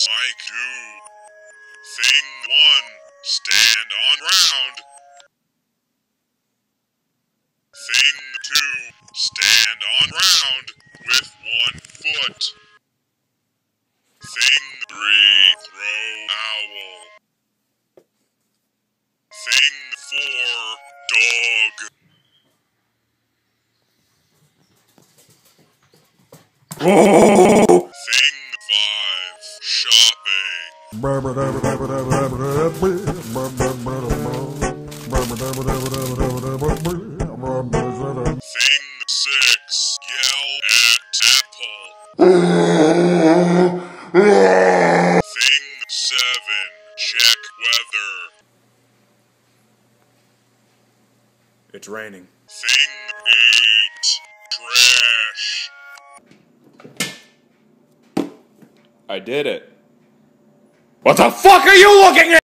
Mike 2. Thing 1. Stand on ground. Thing 2. Stand on ground with 1 foot. Thing 3. Throw owl. Thing 4. Dog. Thing 5. Shopping. Thing 6. Yell at apple. Thing 7. Check weather. It's raining. Thing 8. Trash. I did it. What the fuck are you looking at?